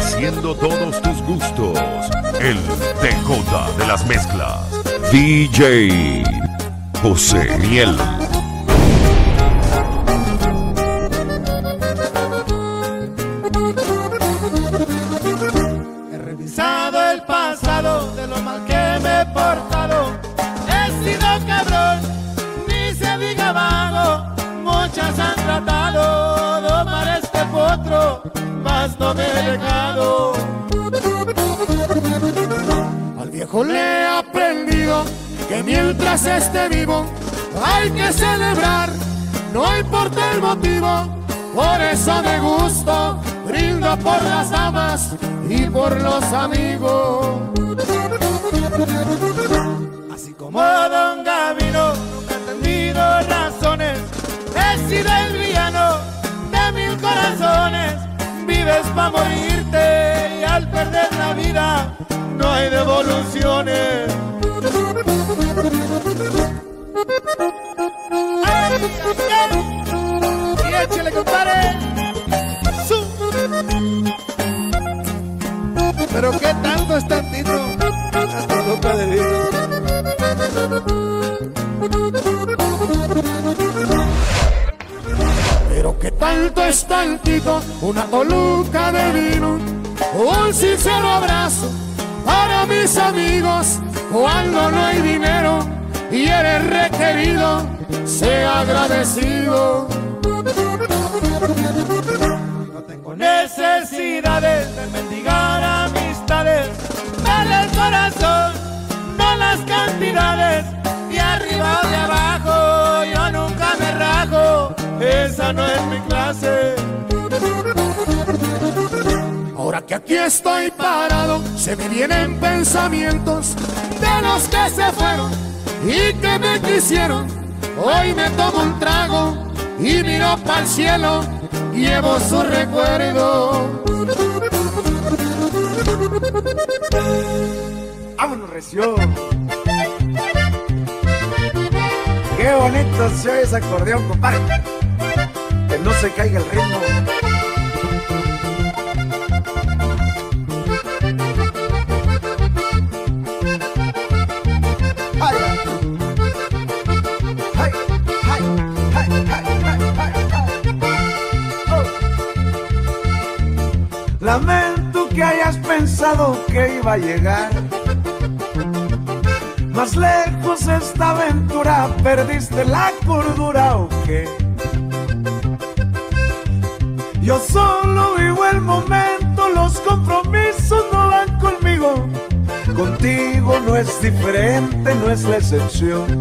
Complaciendo todos tus gustos. El DJ de las mezclas. DJ José Miel. He revisado el pasado de lo mal que me he portado. He sido cabrón, ni se diga vago. Muchas han tratado de domar este potro, mas no me he dejado. Al viejo le he aprendido que mientras esté vivo hay que celebrar, no importa el motivo. Por eso me gusto, brindo por las damas y por los amigos. Así como Don Gavino, nunca he entendido razones. He sido el villano de 1000 corazones. Vives pa' morirte y al perder la vida no hay devoluciones. ¡Ay, ay, ay! Y échale, compadre. Pero qué tanto es tantito, hasta boca de vino. Pero qué tanto es tantito, una coluca de vino, un sincero abrazo para mis amigos. Cuando no hay dinero y eres requerido, sea agradecido. No tengo necesidades de mendigar amistades. Dale el corazón, no las cantidades. De arriba o de abajo, yo nunca me rajo. Esa no es mi clase. Ahora que aquí estoy parado, se me vienen pensamientos de los que se fueron y que me quisieron. Hoy me tomo un trago y miro para el cielo, llevo su recuerdo. ¡Vámonos, recio! ¡Qué bonito se oye ese acordeón, compadre! Que no se caiga el ritmo. Lamento que hayas pensado que iba a llegar más lejos esta aventura. ¿Perdiste la cordura o qué? Yo solo vivo el momento, los compromisos no van conmigo. Contigo no es diferente, no es la excepción.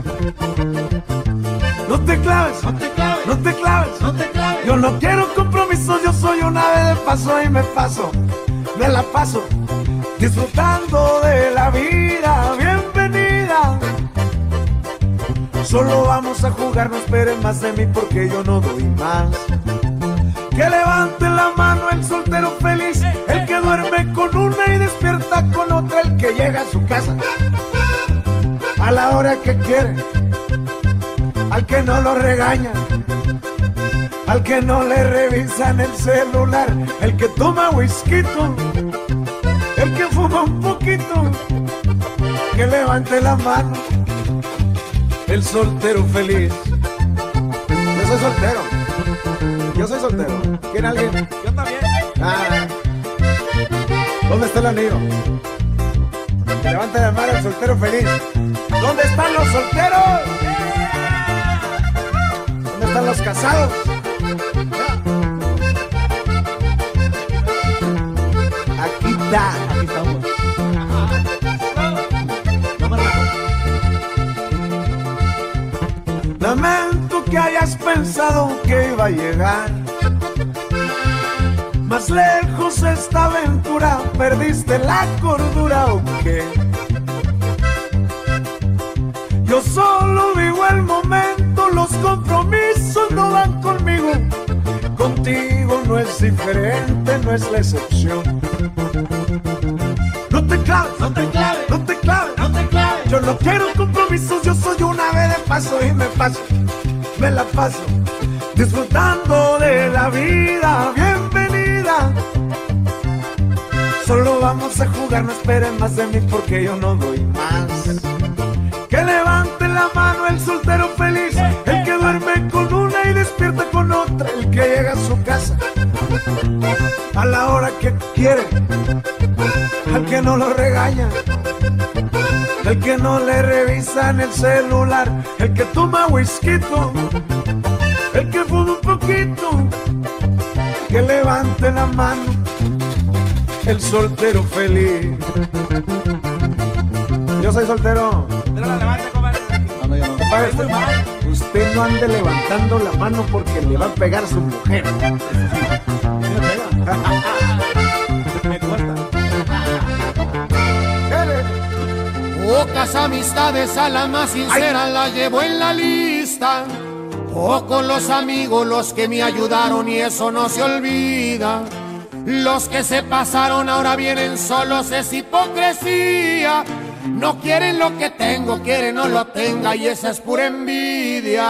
No te claves, no te claves, no te claves, no te claves. Yo no quiero compromisos, yo soy una ave de paso y me paso, me la paso disfrutando de la vida. Bienvenida. Solo vamos a jugar, no esperen más de mí porque yo no doy más. Que levante la mano el soltero feliz, el que duerme con una y despierta con otra, el que llega a su casa a la hora que quiere, al que no lo regaña, al que no le revisan el celular, el que toma whisky, el que fuma un poquito. Que levante la mano el soltero feliz. Yo soy soltero. Yo soy soltero. ¿Quién, alguien? Yo también. Ah. ¿Dónde está el anillo? Que levante la mano el soltero feliz. ¿Dónde están los solteros? ¿Dónde están los casados? Aquí está. Aquí estamos. Lamento que hayas pensado que iba a llegar más lejos esta aventura. ¿Perdiste la cordura o qué? Yo solo vivo el momento, los compromisos no van conmigo. Contigo no es diferente, no es la excepción. No te claves, no te claves, no te claves, no te claves. Yo no quiero compromisos, yo soy una ave de paso y me paso, me la paso disfrutando de la vida. Bienvenida. vamos a jugar, no esperen más de mí porque yo no doy más. Que levante la mano el soltero feliz, el que duerme con una y despierta con otra, el que llega a su casa a la hora que quiere, al que no lo regaña, el que no le revisa en el celular, el que toma whisky, el que fuma un poquito, que levante la mano el soltero feliz. Yo soy soltero. Pero la levante, comadre. No, yo no. Usted no ande levantando la mano porque le va a pegar a su mujer. Me corta. Pocas amistades, a la más sincera la llevo en la lista. Pocos los amigos los que me ayudaron y eso no se olvida. Los que se pasaron ahora vienen solos, es hipocresía. No quieren lo que tengo, quieren no lo tenga y esa es pura envidia.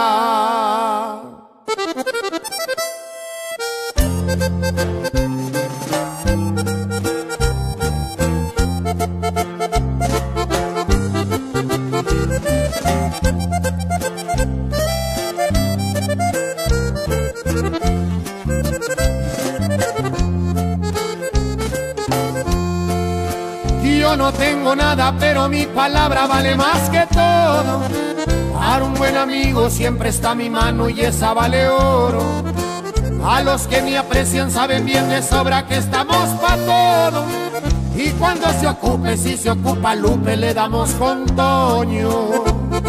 Yo no tengo nada, pero mi palabra vale más que todo. Para un buen amigo siempre está mi mano y esa vale oro. A los que me aprecian saben bien de sobra que estamos pa' todo. Y cuando se ocupe, si se ocupa Lupe, le damos con Toño.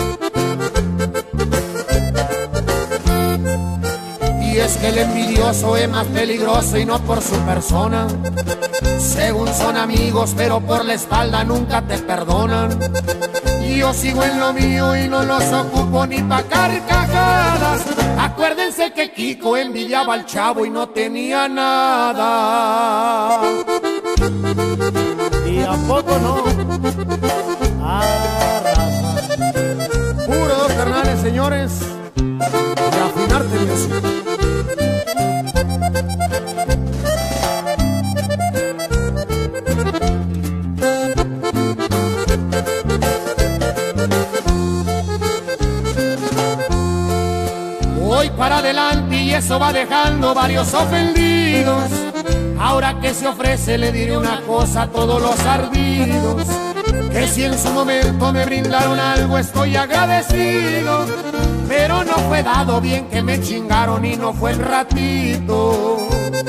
Y es que el envidioso es más peligroso y no por su persona. Según son amigos, pero por la espalda nunca te perdonan. Yo sigo en lo mío y no los ocupo ni pa' carcajadas. Acuérdense que Kiko envidiaba al Chavo y no tenía nada. ¿Y a poco no? Puro dos carnales, señores. De afinar tendencia. Voy para adelante y eso va dejando varios ofendidos. Ahora que se ofrece le diré una cosa a todos los ardidos, que si en su momento me brindaron algo estoy agradecido, pero no fue dado, bien que me chingaron y no fue el ratito.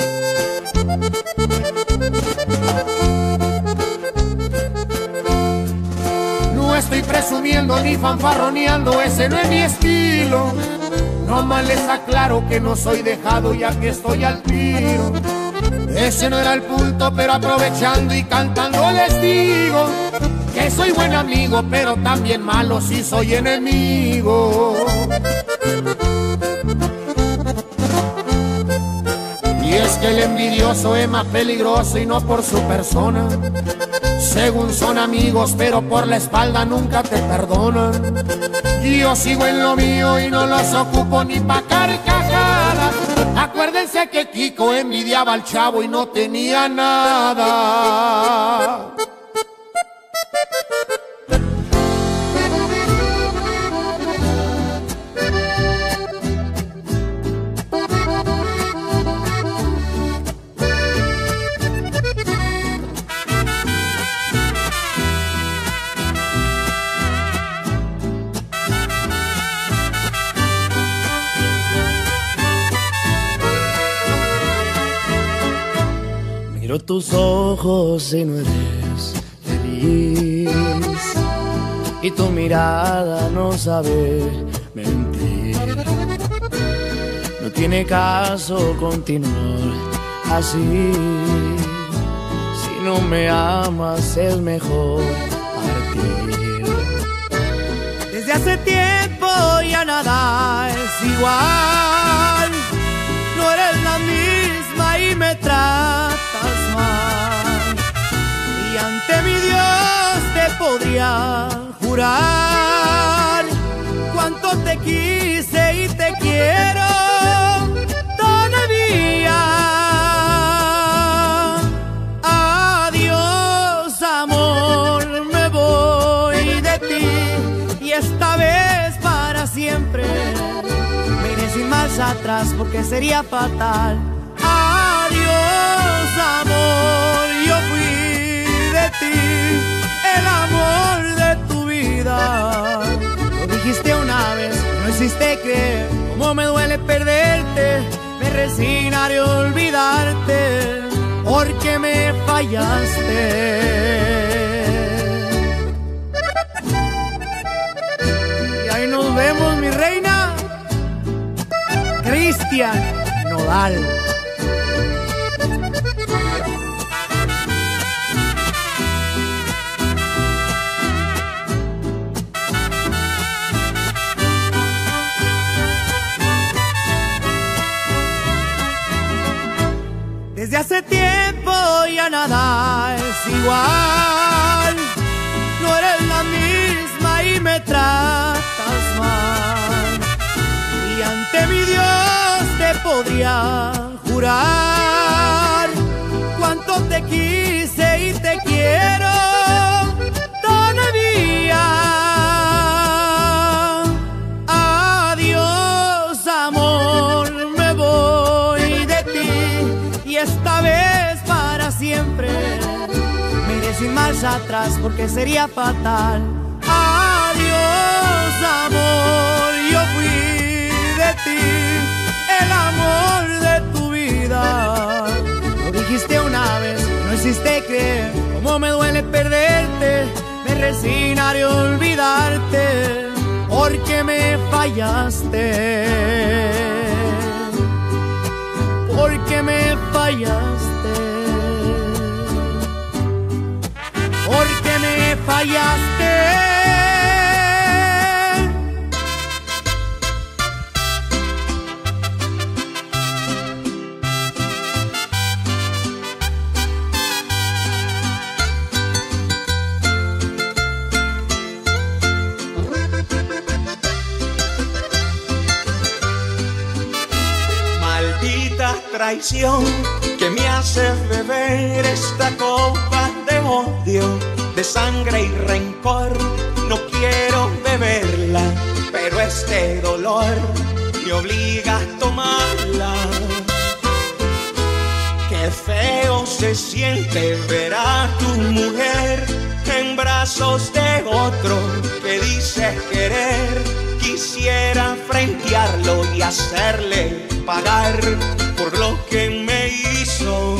No estoy presumiendo ni fanfarroneando, ese no es mi estilo. Nomás les aclaro que no soy dejado ya que estoy al tiro. Ese no era el punto, pero aprovechando y cantando les digo que soy buen amigo, pero también malo si soy enemigo. Y es que el envidioso es más peligroso y no por su persona. Según son amigos, pero por la espalda nunca te perdonan. Yo sigo en lo mío y no los ocupo ni pa' carcajadas. Acuérdense que Kiko envidiaba al Chavo y no tenía nada. Miro tus ojos y no eres feliz, y tu mirada no sabe mentir. No tiene caso continuar así. Si no me amas es mejor partir. Desde hace tiempo ya nada es igual. No eres la misma y me tratas mal. Y ante mi Dios te podría jurar cuánto te quise y te quiero todavía. Adiós. marcha atrás porque sería fatal. Adiós, amor, yo fui de ti, el amor de tu vida. Lo dijiste una vez, no hiciste creer cómo me duele perderte. Me resignaré a olvidarte porque me fallaste. Y ahí nos vemos, mi reina. Cristian Nodal. Desde hace tiempo ya nada es igual. No eres la misma y me tratas mal. Y ante mi Dios te podría jurar cuánto te quise y te quiero todavía. Adiós, amor, me voy de ti y esta vez para siempre. Me iré sin marcha atrás porque sería fatal. Adiós, amor, yo fui de ti, el amor de tu vida. Lo dijiste una vez, no hiciste creer cómo me duele perderte. Me resignaré a olvidarte porque me fallaste. Porque me fallaste. Porque me fallaste. Traición que me hace beber esta copa de odio, de sangre y rencor. No quiero beberla, pero este dolor me obliga a tomarla. Qué feo se siente ver a tu mujer en brazos de otro que dice querer. Quisiera frentearlo y hacerle pagar por lo que me hizo.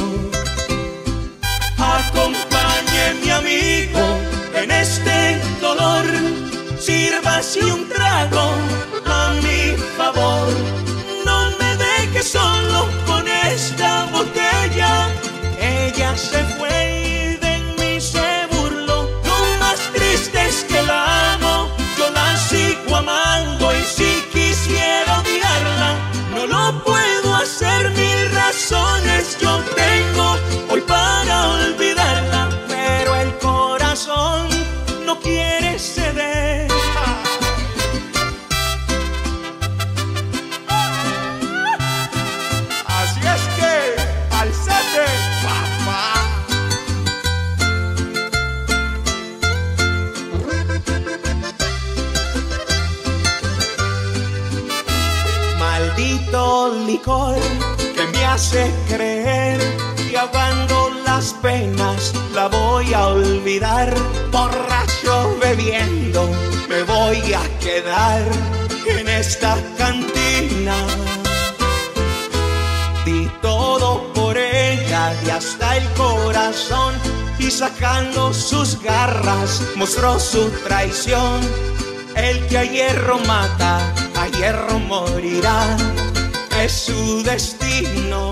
Acompañe mi amigo en este dolor, sírvase un trago a mi favor. No me deje solo con esta botella. Ella se fue y de mí se burló. Lo más triste es que la amo, yo la sigo amando y si quisiera odiarla, no lo puedo hacer. Mil razones yo tengo hoy para olvidarla, pero el corazón no quiere ceder. Así es que alzate, papá. Maldito licor que me hace creer que ahogando las penas la voy a olvidar. Borracho bebiendo me voy a quedar en esta cantina. Di todo por ella y hasta el corazón, y sacando sus garras mostró su traición. El que a hierro mata, a hierro morirá, es su destino.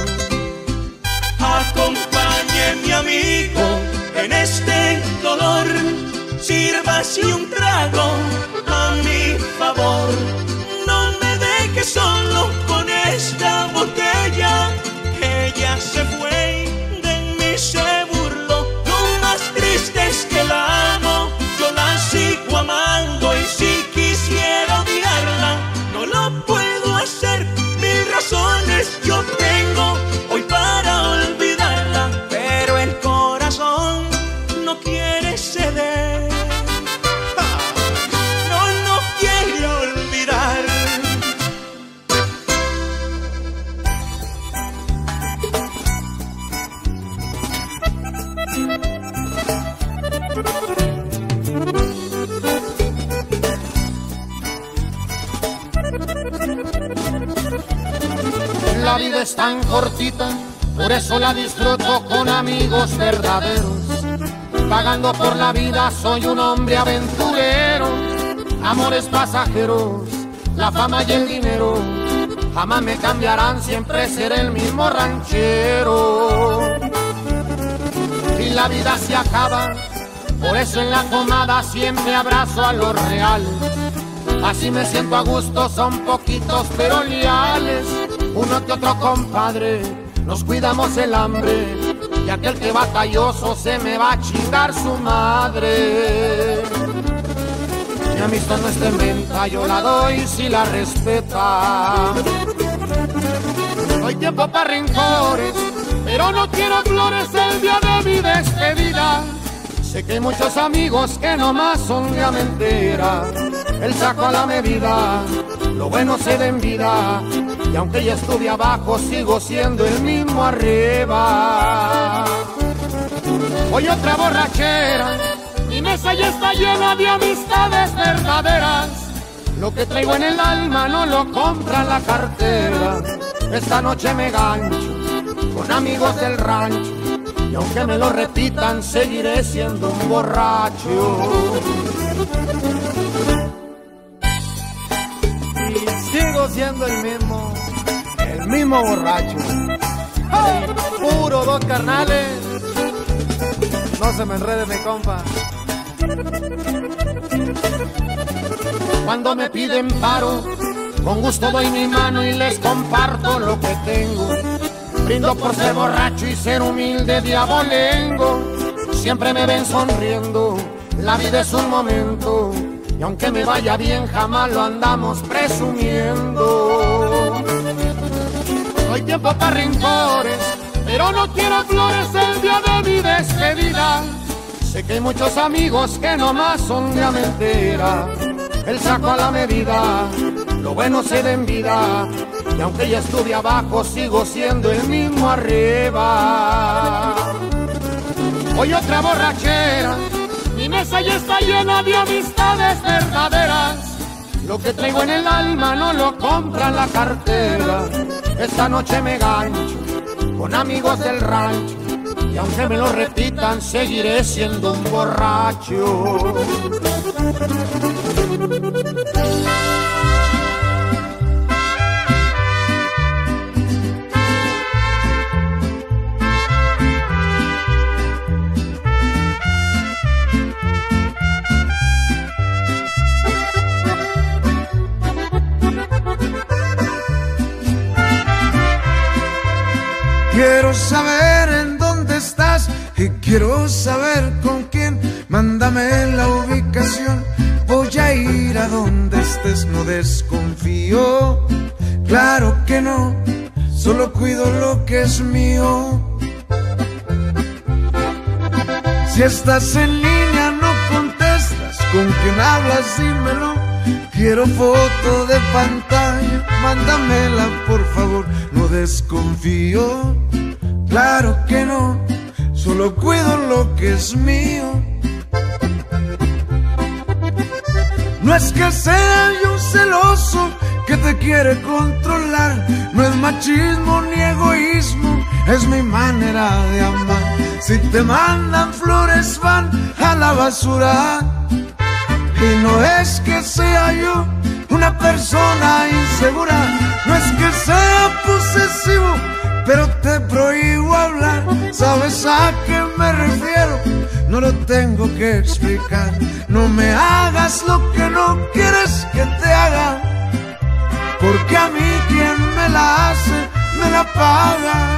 Acompañe mi amigo en este dolor, sírvase un trago a mi favor. No me deje solo con esta botella. Ella se fue, de mí se burló. Lo más triste es que la amo, yo la sigo amando y si quisiera odiarla, no lo puedo hacer. Mil razones yo tengo hoy para olvidarla, pero el corazón no quiere ceder. ¡Ja! es tan cortita, por eso la disfruto con amigos verdaderos. Pagando por la vida soy un hombre aventurero. Amores pasajeros, la fama y el dinero jamás me cambiarán, siempre seré el mismo ranchero. Y la vida se acaba, por eso en la comada siempre abrazo a los reales. Así me siento a gusto, son poquitos pero leales. Uno que otro compadre, nos cuidamos el hambre, y aquel que batalloso se me va a chingar su madre. Mi amistad no está en venta, yo la doy si la respeta. No hay tiempo para rencores, pero no quiero flores el día de mi despedida. Sé que hay muchos amigos que nomás son de mentira. El saco a la medida, lo bueno se da en vida. Y aunque ya estuve abajo, sigo siendo el mismo arriba. Hoy otra borrachera, mi mesa ya está llena de amistades verdaderas. Lo que traigo en el alma no lo compra la cartera. Esta noche me gancho con amigos del rancho, y aunque me lo repitan, seguiré siendo un borracho. Y sigo siendo el mismo borracho. ¡Hey! Puro dos carnales. No se me enrede mi compa. Cuando me piden paro, con gusto doy mi mano y les comparto lo que tengo. Brindo por ser borracho y ser humilde de abolengo. Siempre me ven sonriendo, la vida es un momento, y aunque me vaya bien jamás lo andamos presumiendo. No hay tiempo para rencores, pero no quiero flores el día de mi despedida. Sé que hay muchos amigos que nomás son de mentira. El saco a la medida, lo bueno se da en vida. Y aunque ya estuve abajo, sigo siendo el mismo arriba. Hoy otra borrachera, mi mesa ya está llena de amistades verdaderas. Lo que traigo en el alma no lo compra la cartera. Esta noche me gancho con amigos del rancho, y aunque me lo repitan, seguiré siendo un borracho. Quiero saber en dónde estás y quiero saber con quién. Mándame la ubicación, voy a ir a donde estés. No desconfío, claro que no, solo cuido lo que es mío. Si estás en línea no contestas, ¿con quién hablas? Dímelo. Quiero foto de pantalla, mándamela por favor. No desconfío, claro que no, solo cuido lo que es mío. No es que sea yo celoso que te quiere controlar, no es machismo ni egoísmo, es mi manera de amar. Si te mandan flores van a la basura. Y no es que sea yo una persona insegura, no es que sea posesivo, pero te prohíbo hablar. ¿Sabes a qué me refiero? No lo tengo que explicar. No me hagas lo que no quieres que te haga, porque a mí quien me la hace, me la paga.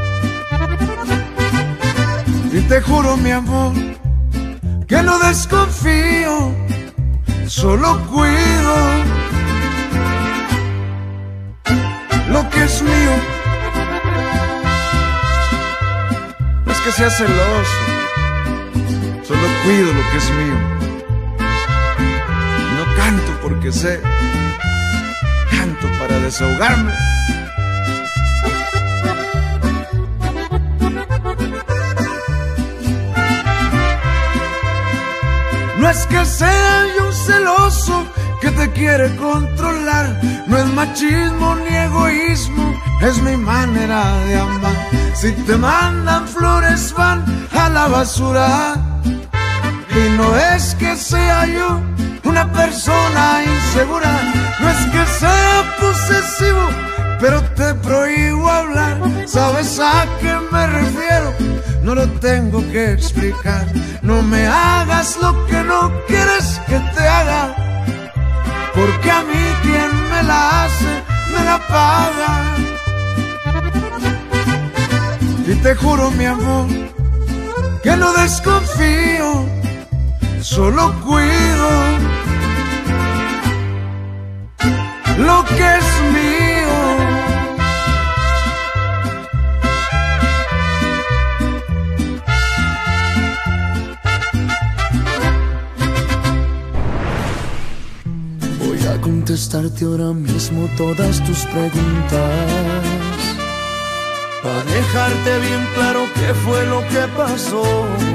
Y te juro, mi amor, que no desconfío, solo cuido lo que es mío. No es que sea celoso, solo cuido lo que es mío. No canto porque sé, canto para desahogarme. No es que sea yo celoso que te quiere controlar, no es machismo ni egoísmo, es mi manera de amar. Si te mandan flores van a la basura. Y no es que sea yo una persona insegura, no es que sea posesivo, pero te prohíbo hablar. ¿Sabes a qué me refiero? No lo tengo que explicar. No me hagas lo que no quieres que te haga, porque a mí quien me la hace, me la paga. Y te juro, mi amor, que no desconfío, solo cuido lo que es mío. Voy a contestarte ahora mismo todas tus preguntas, para dejarte bien claro qué fue lo que pasó.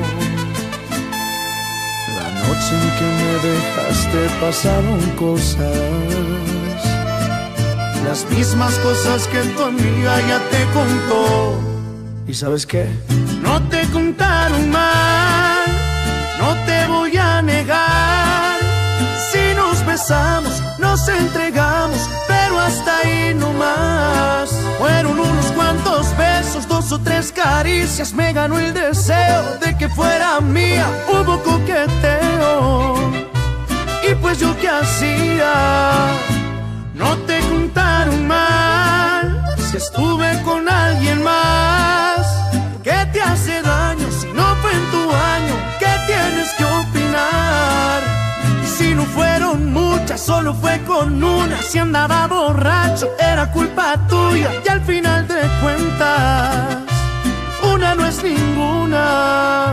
La noche en que me dejaste pasaron cosas, las mismas cosas que tu amiga ya te contó. ¿y sabes qué? No te contaron mal, no te voy a negar. Si nos besamos, nos entregamos, pero hasta ahí no más. Fueron unos cuantos besos, 2 o 3 caricias, me ganó el deseo de que fuera mía. Hubo coqueteo, y pues yo qué hacía. No te contaron mal, si estuve con alguien más. ¿Qué te hace daño si no fue en tu año? ¿Qué tienes que opinar? Y si no fueron muchas, solo fue con una. Si andaba borracho, era culpa tuya. Y al final de cuentas, una no es ninguna.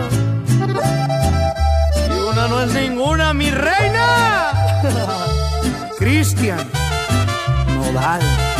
Y una no es ninguna, mi reina. Cristian Nodal.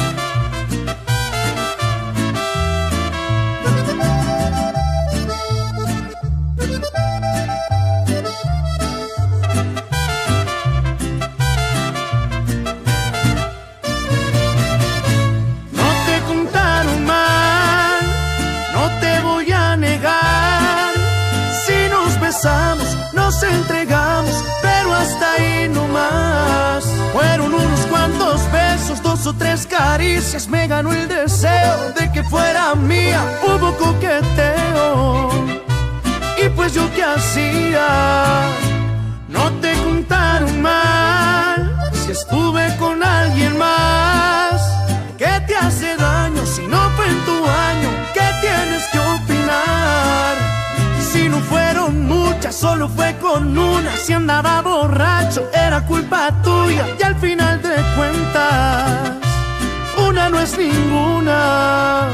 Nos entregamos, pero hasta ahí no más. Fueron unos cuantos besos, 2 o 3 caricias, me ganó el deseo de que fuera mía. Hubo coqueteo, y pues yo qué hacía. No te contaron mal, si estuve con alguien más. ¿Qué te hace daño si no fue en tu año? ¿Qué tienes que opinar? Si no fueron muchas, solo fue con una. Si andaba borracho, era culpa tuya. Y al final de cuentas, una no es ninguna.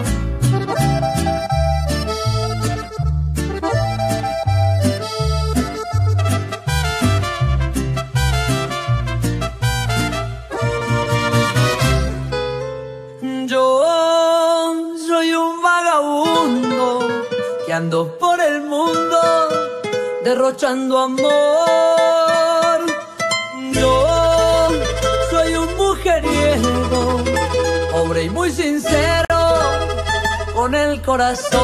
Yo soy un vagabundo que ando por el mundo derrochando amor. Yo soy un mujeriego, pobre y muy sincero, con el corazón.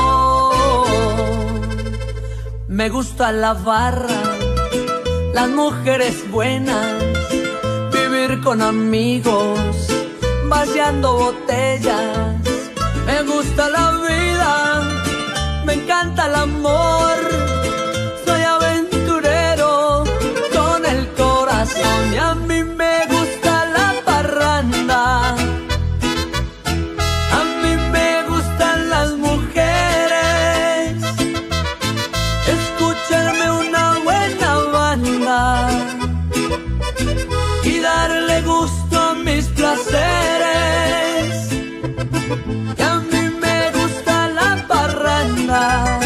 Me gusta la barra, las mujeres buenas, vivir con amigos, vaciando botellas. Me gusta la vida, me encanta el amor. Soy aventurero con el corazón y a mí me gusta la parranda. A mí me gustan las mujeres, escucharme una buena banda y darle gusto a mis placeres. Y a mí me gusta la parranda.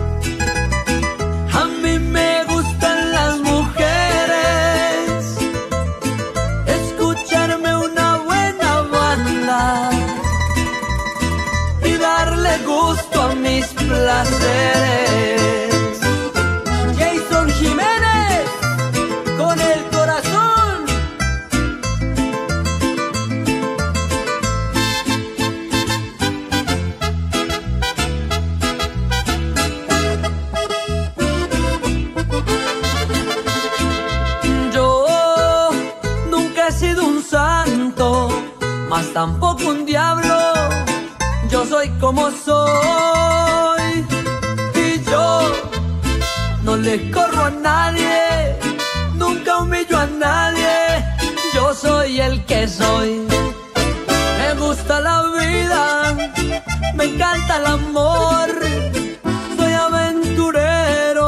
A mí me gustan las mujeres, escucharme una buena banda y darle gusto a mis placeres. Jason Jiménez, con el corazón. tampoco un diablo. Yo soy como soy y yo no le corro a nadie, nunca humillo a nadie. Yo soy el que soy. Me gusta la vida, me encanta el amor, soy aventurero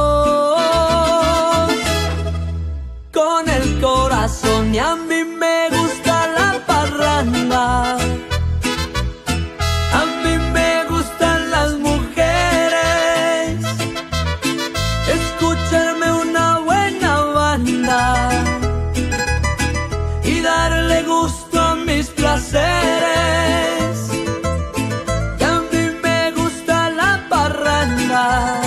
con el corazón y a mí me gusta la parranda. A mí me gustan las mujeres, escucharme una buena banda y darle gusto a mis placeres. Que a mí me gusta la parranda.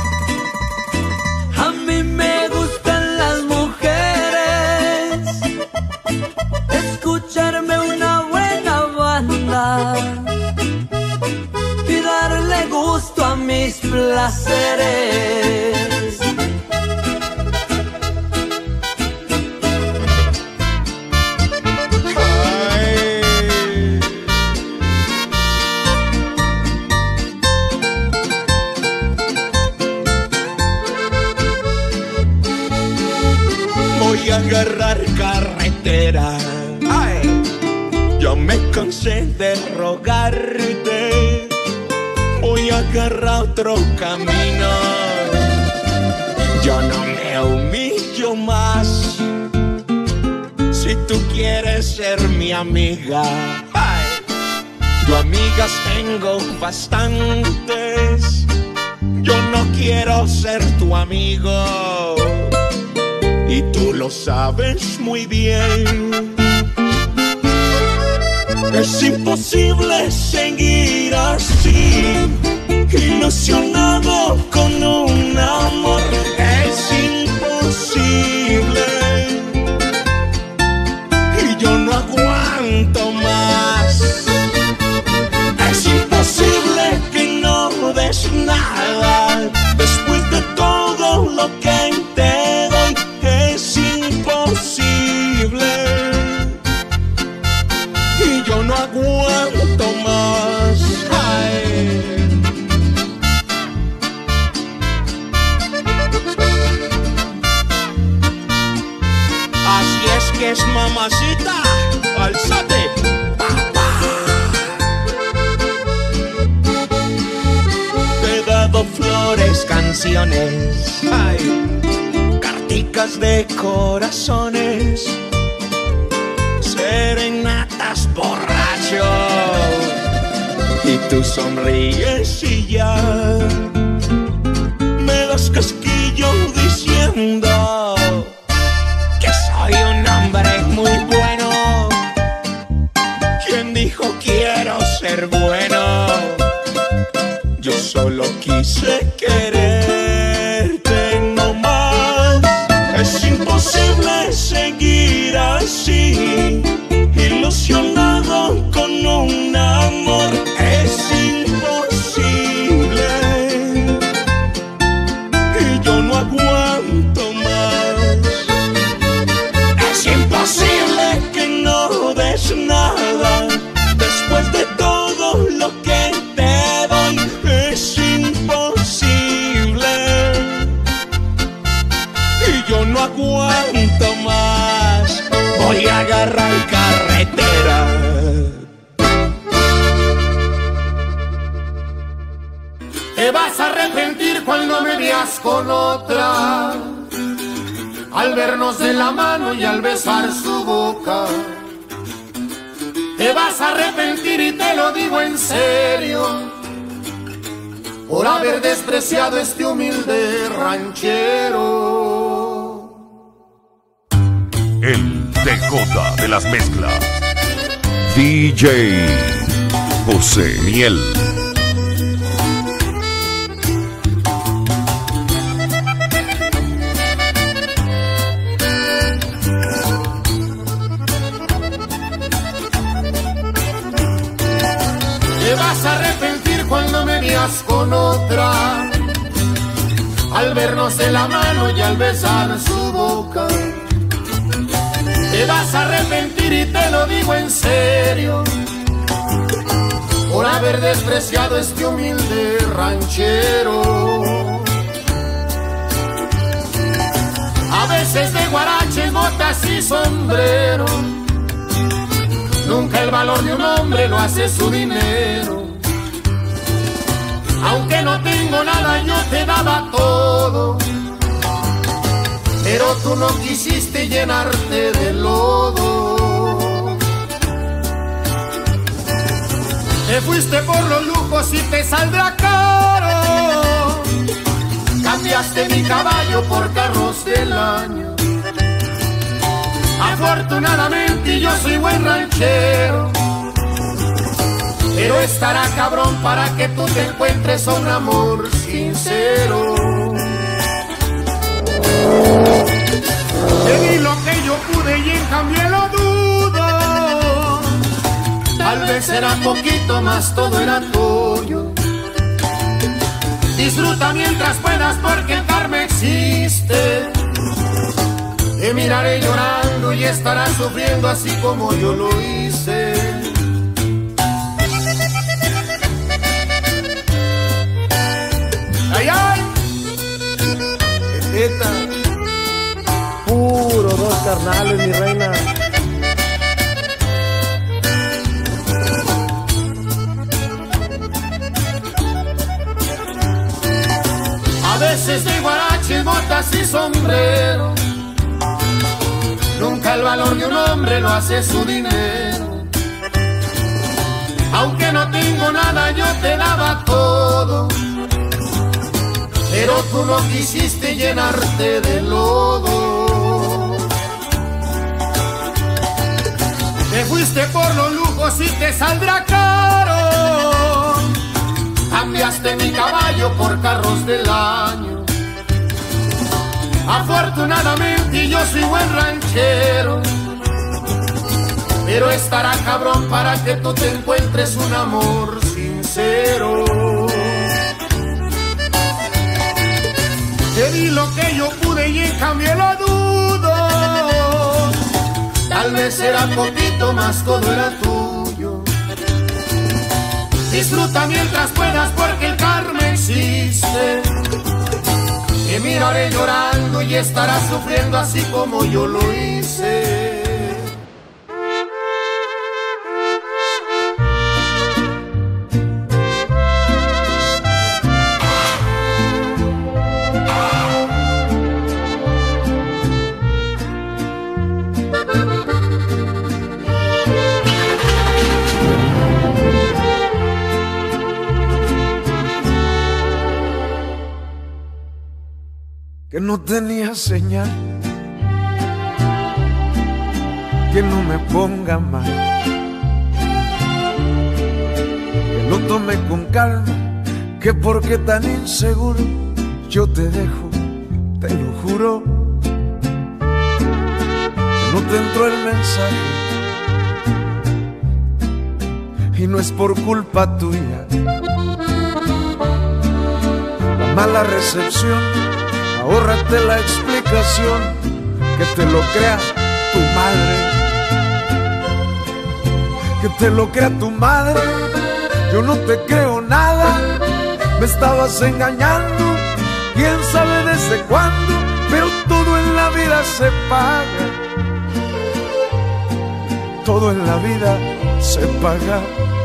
A mí me gustan las mujeres, escucharme una buena banda y darle gusto a mis placeres. Voy a agarrar carretera. Ay, yo me cansé de rogarte. Voy a agarrar otro camino. Yo no me humillo más. Si tú quieres ser mi amiga, ay, yo amigas tengo bastantes. Yo no quiero ser tu amigo y tú lo sabes muy bien. Es imposible seguir así, ilusionado con un amor. Es imposible y yo no aguanto más. Es imposible que no des nada después de todo lo que te doy. Es imposible y yo no aguanto más. Ay. Así es que es, mamacita, alzate. Te he dado flores, canciones, ay, carticas de corazones, serenatas, borracho, y tú sonríes y ya me das casquillo diciendo que soy un hombre muy bueno. ¿Quién dijo quiero ser bueno? Yo solo quise quererte no más. Es imposible seguir así, ilusionado con un amor. Es imposible y yo no aguanto más. Es imposible que no des nada después de todo lo que te doy. Es imposible y yo no aguanto más. Voy a agarrar carretera. Te vas a arrepentir cuando me veas con otra, al vernos de la mano y al besar su boca. Te vas a arrepentir y te lo digo en serio, por haber despreciado este humilde ranchero. El DJ de las mezclas, DJ José Miel. Te vas a arrepentir cuando me veas con otra, al vernos de la mano y al besar su boca. Te vas a arrepentir y te lo digo en serio, por haber despreciado este humilde ranchero. A veces de guaraches, botas y sombrero, nunca el valor de un hombre lo hace su dinero. Aunque no tengo nada, yo te daba todo, pero tú no quisiste llenarte de lodo. Te fuiste por los lujos y te saldrá caro. Cambiaste mi caballo por carros del año. Afortunadamente yo soy buen ranchero, pero estará cabrón para que tú te encuentres a un amor sincero. Te di lo que yo pude y en cambio lo dudo. Tal vez era poquito más, todo era tuyo. Disfruta mientras puedas porque el karma existe. Te miraré llorando y estarás sufriendo así como yo lo hice. ¡Ay, ay! Esta, puro dos carnales, mi reina. A veces de guaraches, botas y sombrero, nunca el valor de un hombre lo hace su dinero. Aunque no tengo nada, yo te daba todo, pero tú no quisiste llenarte de lodo. Te fuiste por los lujos y te saldrá caro. Cambiaste mi caballo por carros del año. Afortunadamente yo soy buen ranchero, pero estará cabrón para que tú te encuentres un amor sincero. Te di lo que yo pude y en cambio lo dudo. Tal vez era poquito más, todo era tuyo. Disfruta mientras puedas porque el karma existe. Te miraré llorando y estarás sufriendo así como yo lo hice. Que no tenía señal, que no me ponga mal, que lo tome con calma, que porque tan inseguro yo te dejo, te lo juro, que no te entró el mensaje y no es por culpa tuya. La mala recepción, ahórrate la explicación, que te lo crea tu madre, que te lo crea tu madre. Yo no te creo nada, me estabas engañando, quién sabe desde cuándo, pero todo en la vida se paga, todo en la vida se paga.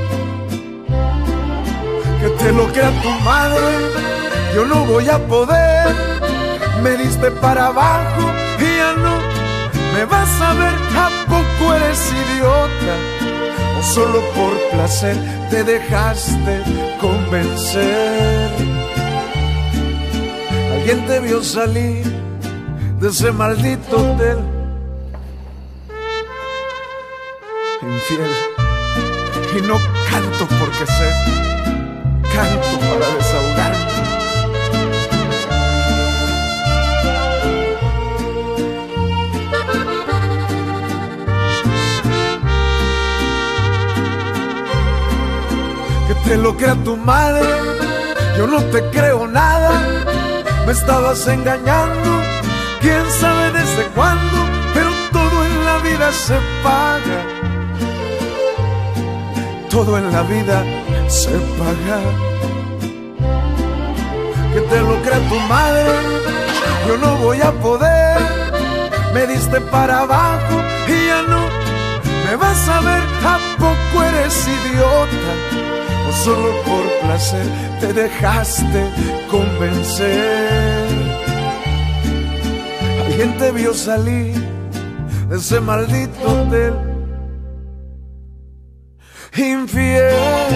Que te lo crea tu madre, yo no voy a poder. Me diste para abajo y ya no me vas a ver. ¿A poco eres idiota? ¿O solo por placer te dejaste convencer? Alguien te vio salir de ese maldito hotel. Infiel. Y no canto porque sé, canto para desahogarme. Que lo crea tu madre, yo no te creo nada, me estabas engañando, quién sabe desde cuándo, pero todo en la vida se paga, todo en la vida se paga. Que te lo crea tu madre, yo no voy a poder. Me diste para abajo y ya no me vas a ver. ¿A poco eres idiota? O solo por placer te dejaste convencer. Alguien te vio salir de ese maldito hotel. Infiel,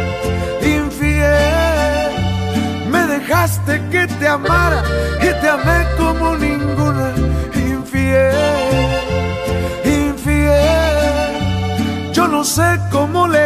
infiel, me dejaste que te amara y te amé como ninguna. Infiel, infiel, yo no sé cómo le